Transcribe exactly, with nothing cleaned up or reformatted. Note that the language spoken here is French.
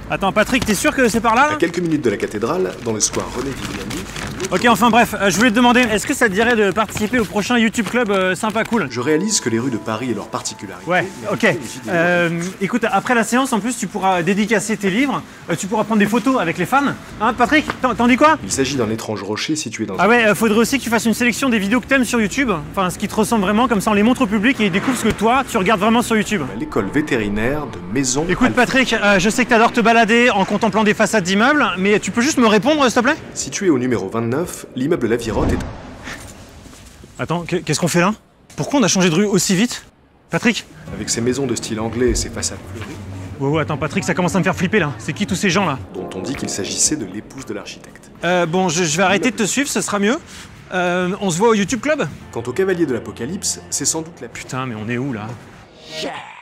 Attends, Patrick, t'es sûr que c'est par là, là À quelques minutes de la cathédrale, dans le square René Viviani. Ok, enfin bref, euh, je voulais te demander, est-ce que ça te dirait de participer au prochain YouTube Club euh, sympa cool? Je réalise que les rues de Paris et leurs particularités. Ouais, ok. Euh, écoute, après la séance, en plus, tu pourras dédicacer tes livres, euh, tu pourras prendre des photos avec les fans. Hein, Patrick, t'en t'en dis quoi? Il s'agit d'un étrange rocher situé dans Ah ouais, euh, faudrait aussi que tu fasses une sélection des vidéos que t'aimes sur YouTube, enfin ce qui te ressemble vraiment, comme ça on les montre au public et ils découvrent ce que toi, tu regardes vraiment sur YouTube. à l'école vétérinaire de Maison. Écoute Patrick, euh, je sais que t'adores te balader en contemplant des façades d'immeubles, mais tu peux juste me répondre s'il te plaît? Situé au numéro vingt-neuf, l'immeuble La Virotte est... Attends, qu'est-ce qu'on fait là? Pourquoi on a changé de rue aussi vite? Patrick? Avec ses maisons de style anglais et ses façades fleuries, Ouais, ouais, attends Patrick, ça commence à me faire flipper là. C'est qui tous ces gens là? dont on dit qu'il s'agissait de l'épouse de l'architecte. Euh, bon, je, je vais arrêter de te suivre, ce sera mieux. Euh, on se voit au YouTube Club? Quant au cavalier de l'Apocalypse, c'est sans doute la pute. Putain, mais on est où là? Yeah.